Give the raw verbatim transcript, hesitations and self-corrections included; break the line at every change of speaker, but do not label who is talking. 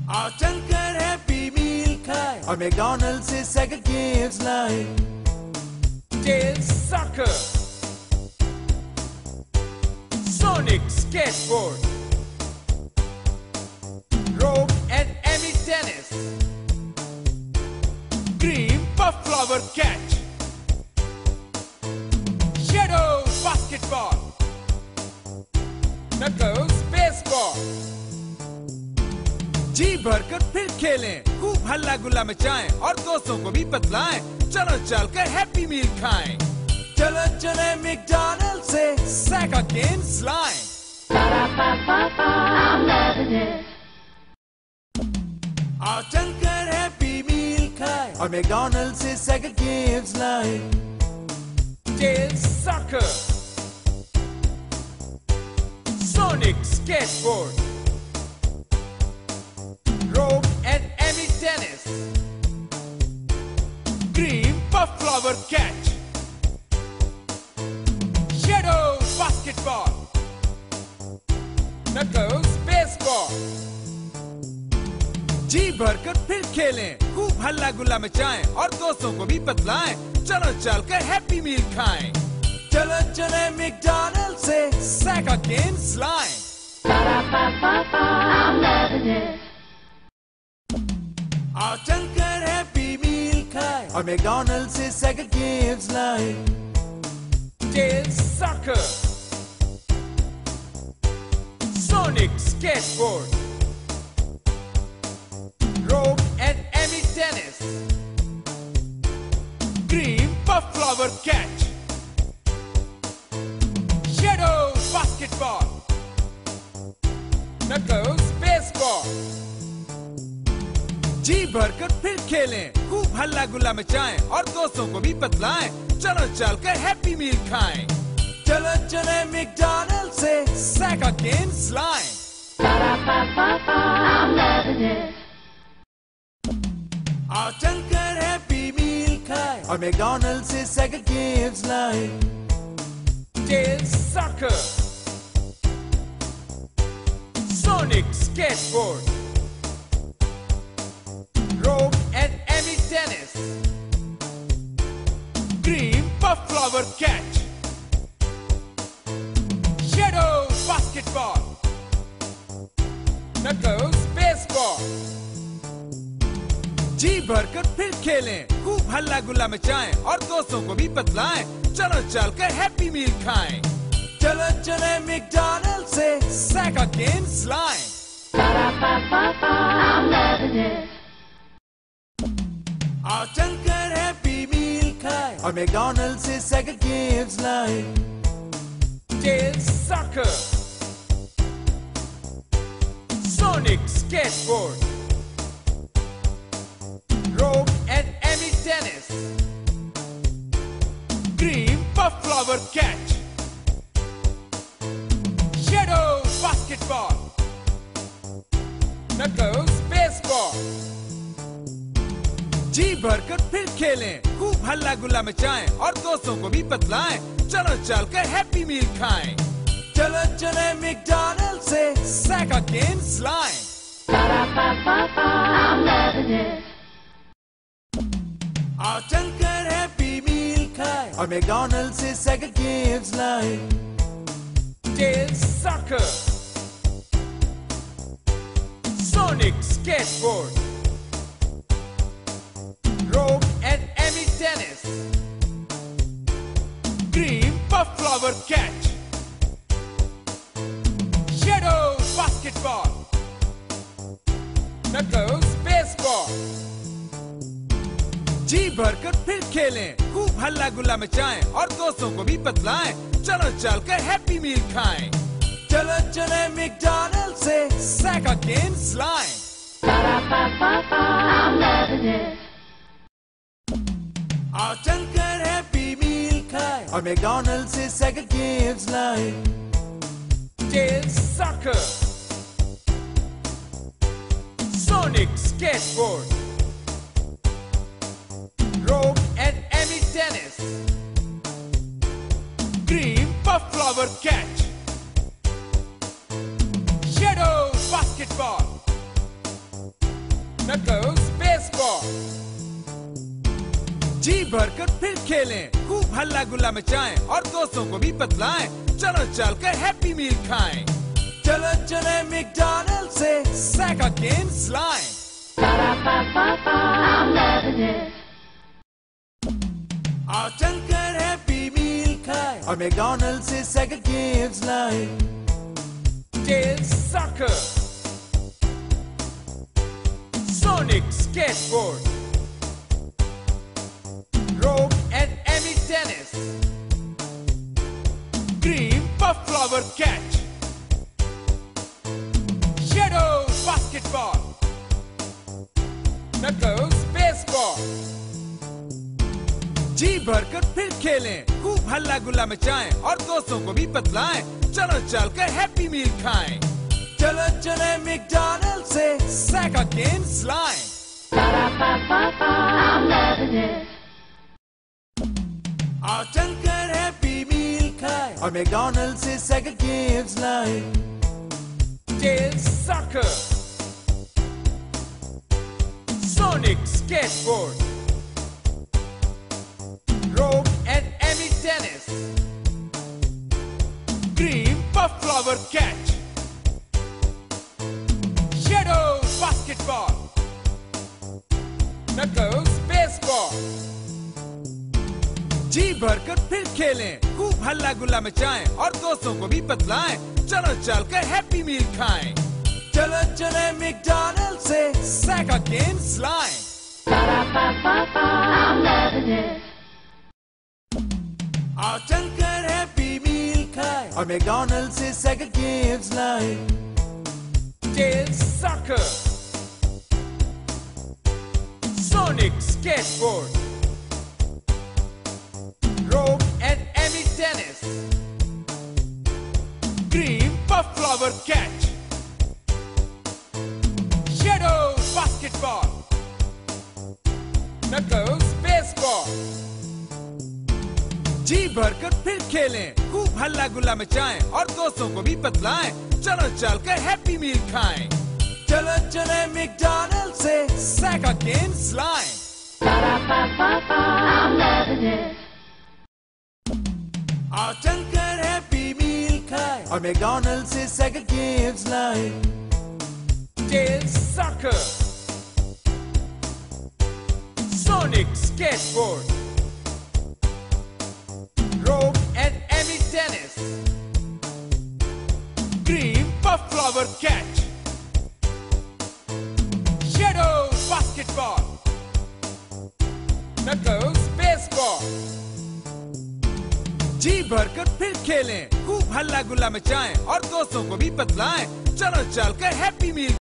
आओ चलकर हैप्पी मील खाए और मैकडॉनल्ड से सेगा गेम्स लाए। Tails soccer, Sonic skateboard, Rouge and Amy tennis, Cream puff flower catch, Shadow basketball, Knuckles baseball. जी भरकर फिर खेलें, खूब हल्ला गुल्ला मचाएं और दोस्तों को भी बतलाएं। चलो चलकर हैप्पी मील खाएं। चलो चले मैकडॉनल्ड से सेगा गेम्स लाएं।
I'm loving it.
आओ चलकर हैप्पी मील खाएं और मैकडॉनल्ड से सेगा गेम्स लाएं। Tails soccer, Sonic skateboard, Rouge and Amy tennis, Cream puff flower catch, Shadow basketball, Knuckles baseball. जी भरकर फिर खेलें, खूब हल्ला गुल्ला मचाएं और दोस्तों को भी बतलाएं। चलो चलकर हैप्पी मील खाएं। चलो चले मैकडॉनल्ड से सेगा गेम्स लाएं।
I'm loving it.
आओ चलकर हैप्पी मील खाएं और मैकडॉनल्ड से सेगा गेम्स लाएं। Tails soccer, Sonic skateboard, Rouge and Amy tennis, Cream puff flower catch, Shadow basketball, Knuckles baseball. जी भरकर फिर खेलें, खूब हल्ला गुल्ला मचाएं और दोस्तों को भी बतलाएं। चलो चलकर हैप्पी मील खाएं। चलो चले मैकडॉनल्ड से सेगा गेम्स लाएं।
I'm loving it.
आओ चलकर हैप्पी मील खाएं और मैकडॉनल्ड से सेगा गेम्स लाएं। Tails soccer, Sonic skateboard, Rouge and Amy tennis, Cream puff flower catch, Shadow basketball, Knuckles baseball. जी भरकर फिर खेलें, खूब हल्ला गुल्ला मचाएं और दोस्तों को भी बतलाएं। चलो चलकर हैप्पी मील खाएं। चलो चले मैकडॉनल्ड से सेगा गेम्स लाएं।
I'm loving it.
आओ चलकर हैप्पी मील खाएं और मैकडॉनल्ड से सेगा गेम्स लाएं। Tails soccer, Sonic skateboard, Rouge and Amy tennis, Cream puff flower catch, Shadow basketball, Knuckles baseball. जी भरकर फिर खेलें, खूब हल्ला गुल्ला मचाएं और दोस्तों को भी बतलाएं। चलो चलकर हैप्पी मील खाएं। चलो चले मैकडॉनल्ड से सेगा गेम्स लाएं।
I'm loving it.
आओ चलकर हैप्पी मील खाएं और मैकडॉनल्ड से सेगा गेम्स लाएं। Tails soccer, Sonic skateboard, Rouge and Amy tennis, Cream puff flower catch, Shadow basketball, Knuckles baseball. जी भरकर फिर खेलें, खूब हल्ला गुल्ला मचाएं और दोस्तों को भी बतलाएं। चलो चलकर हैप्पी मील खाएं। चलो चले मैकडॉनल्ड से सेगा गेम्स लाएं।
I'm loving it.
आओ चलकर हैप्पी मील खाएं और मैकडॉनल्ड से सेगा गेम्स लाएं। Tails soccer, Sonic skateboard, Rouge and Amy tennis, Cream puff flower catch, Shadow basketball, Knuckles baseball. जी भरकर फिर खेलें, खूब हल्ला गुल्ला मचाएं और दोस्तों को भी बतलाएं। चलो चल कर हैप्पी मील खाएं। चलो चले मैकडॉनल्ड से सैका गेम्स लाएं।
I'm loving it.
आओ चलकर हैप्पी मील खाएं और मैकडॉनल्ड से सैका गेम्स लाएं। Tails soccer, Sonic skateboard, rope and Amy tennis, green puff flower catch, Shadow basketball, Knuckles baseball. जी भरकर फिर खेलें, खूब हल्ला गुल्ला मचाएं और दोस्तों को भी बतलाएं। चलो चलकर हैप्पी मील खाएं। चलो चले मैकडॉनल्ड से सैका गेम्स लाएं।
I'm loving it.
आओ चलकर हैप्पी मील खाएं और मैकडॉनल्ड से सैका गेम्स लाएं। Tails soccer, Sonic skateboard, rope and Amy tennis, green puff flower catch, Shadow basketball, Knuckles baseball. जी भरकर फिर खेलें, खूब हल्ला गुल्ला मचाएं और दोस्तों को भी बतलाएं। चलो चलकर हैप्पी मील खाएं। चलो चले मैकडॉनल्ड से सैका गेम्स लाएं।
I'm loving it.
आओ चलकर हैप्पी मील खाएं और मैकडॉनल्ड से सैका गेम्स लाएं। Tails soccer, Sonic skateboard, rope and Amy tennis, green puff flower catch, Shadow basketball, Knuckles baseball. जी भरकर फिर खेलें, खूब हल्ला गुल्ला मचाएं और दोस्तों को भी बतलाएं। चलो चलकर हैप्पी मील खाएं। चलो चले मैकडॉनल्ड से सैका गेम्स लाएं।
I'm loving it.
आओ चलकर हैप्पी मील खाएं और मैकडॉनल्ड से सैका गेम्स लाएं। Tails soccer, Sonic skateboard, rope and Amy tennis, green puff flower catch, Shadow basketball, Knuckles baseball. जी भरकर फिर खेलें, खूब हल्ला गुल्ला मचाएं और दोस्तों को भी बतलाएं। चलो चलकर हैप्पी मील